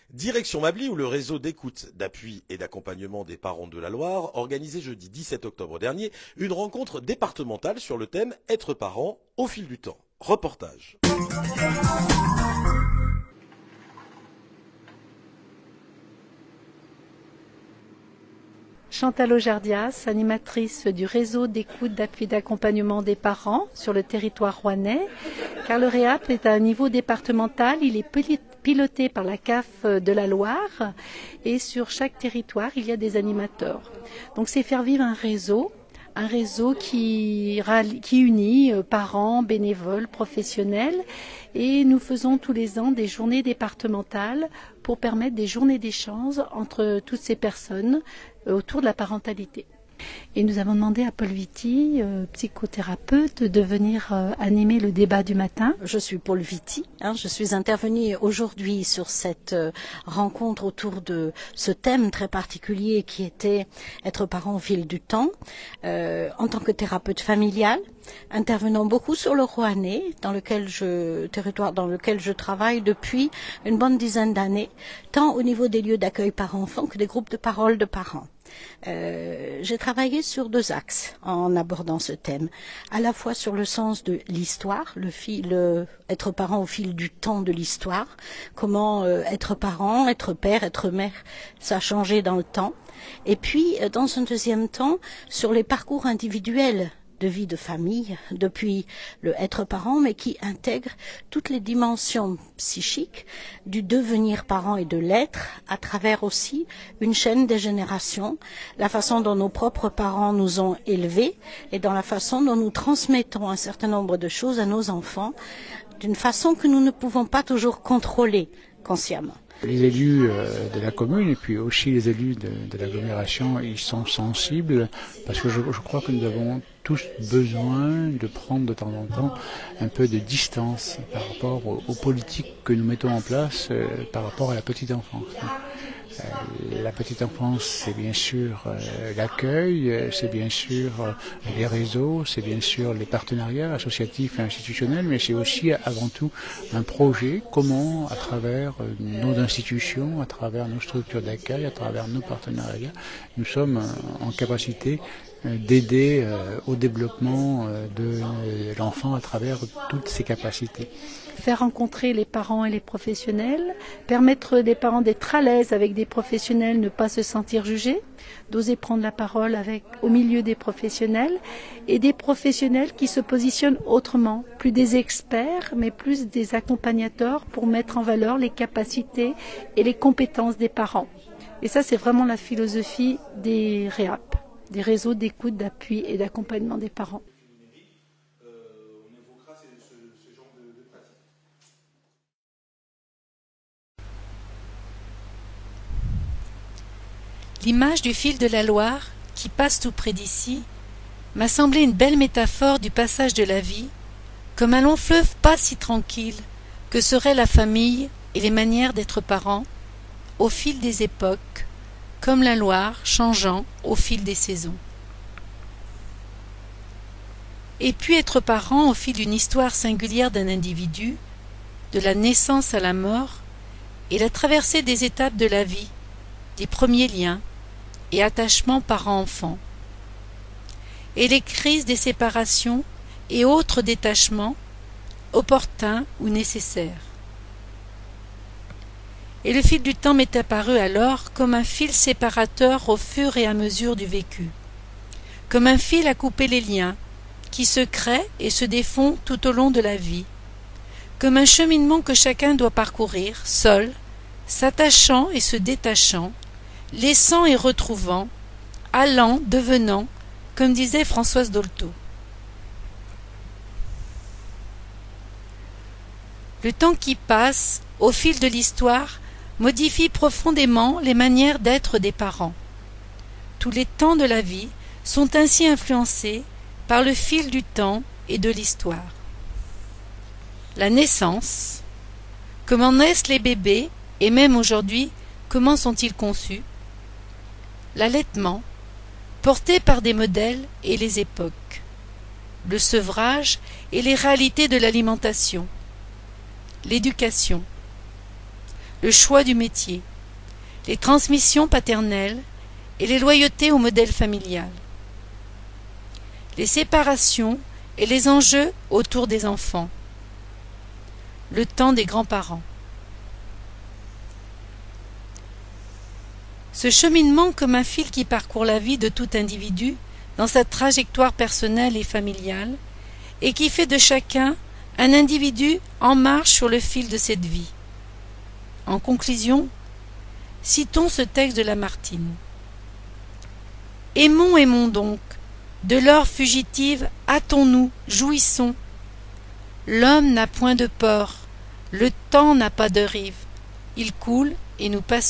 Direction Mably où le réseau d'écoute, d'appui et d'accompagnement des parents de la Loire organisait jeudi 17 octobre dernier une rencontre départementale sur le thème Être parent au fil du temps. Reportage. Chantal Aujardias, animatrice du réseau d'écoute, d'appui, d'accompagnement des parents sur le territoire rouennais, car le REAP est à un niveau départemental, il est piloté par la CAF de la Loire et sur chaque territoire il y a des animateurs. Donc c'est faire vivre un réseau qui unit parents, bénévoles, professionnels, et nous faisons tous les ans des journées départementales pour permettre des journées d'échange entre toutes ces personnes autour de la parentalité. Et nous avons demandé à Paul Vitti, psychothérapeute, de venir animer le débat du matin. Je suis Paul Vitti, je suis intervenue aujourd'hui sur cette rencontre autour de ce thème très particulier qui était être parent au fil du temps, en tant que thérapeute familiale, intervenant beaucoup sur le Rouennais, territoire dans lequel je travaille depuis une bonne dizaine d'années, tant au niveau des lieux d'accueil parents-enfants que des groupes de parole de parents. J'ai travaillé sur deux axes en abordant ce thème, à la fois sur le sens de l'histoire, être parent au fil du temps de l'histoire, comment être parent, être père, être mère, ça a changé dans le temps, et puis dans un deuxième temps sur les parcours individuels de vie de famille, depuis le être parent, mais qui intègre toutes les dimensions psychiques du devenir parent et de l'être, à travers aussi une chaîne des générations, la façon dont nos propres parents nous ont élevés et dans la façon dont nous transmettons un certain nombre de choses à nos enfants, d'une façon que nous ne pouvons pas toujours contrôler consciemment. Les élus de la commune et puis aussi les élus de l'agglomération, ils sont sensibles parce que je crois que nous avons tous besoin de prendre de temps en temps un peu de distance par rapport aux politiques que nous mettons en place par rapport à la petite enfance. La petite enfance, c'est bien sûr l'accueil, c'est bien sûr les réseaux, c'est bien sûr les partenariats associatifs et institutionnels, mais c'est aussi avant tout un projet, comment à travers nos institutions, à travers nos structures d'accueil, à travers nos partenariats, nous sommes en capacité d'aider au développement de l'enfant à travers toutes ses capacités. Faire rencontrer les parents et les professionnels, permettre des parents d'être à l'aise avec des professionnels, ne pas se sentir jugés, d'oser prendre la parole au milieu des professionnels, et des professionnels qui se positionnent autrement, plus des experts, mais plus des accompagnateurs pour mettre en valeur les capacités et les compétences des parents. Et ça, c'est vraiment la philosophie des REAP, des réseaux d'écoute, d'appui et d'accompagnement des parents. L'image du fil de la Loire, qui passe tout près d'ici, m'a semblé une belle métaphore du passage de la vie, comme un long fleuve pas si tranquille que serait la famille et les manières d'être parents, au fil des époques, comme la Loire changeant au fil des saisons. Et puis être parent au fil d'une histoire singulière d'un individu, de la naissance à la mort, et la traversée des étapes de la vie, des premiers liens, et attachements parents-enfants, et les crises des séparations et autres détachements, opportuns ou nécessaires. Et le fil du temps m'est apparu alors comme un fil séparateur au fur et à mesure du vécu, comme un fil à couper les liens, qui se créent et se défont tout au long de la vie, comme un cheminement que chacun doit parcourir, seul, s'attachant et se détachant, laissant et retrouvant, allant, devenant, comme disait Françoise Dolto. Le temps qui passe, au fil de l'histoire, modifie profondément les manières d'être des parents. Tous les temps de la vie sont ainsi influencés par le fil du temps et de l'histoire. La naissance, comment naissent les bébés, et même aujourd'hui, comment sont-ils conçus? L'allaitement, porté par des modèles et les époques. Le sevrage et les réalités de l'alimentation. L'éducation. le choix du métier, les transmissions paternelles et les loyautés au modèle familial, les séparations et les enjeux autour des enfants, le temps des grands-parents. Ce cheminement comme un fil qui parcourt la vie de tout individu dans sa trajectoire personnelle et familiale et qui fait de chacun un individu en marche sur le fil de cette vie. En conclusion, citons ce texte de Lamartine. « Aimons, aimons donc, de l'or fugitive, hâtons-nous, jouissons. L'homme n'a point de port, le temps n'a pas de rive, il coule et nous passons. »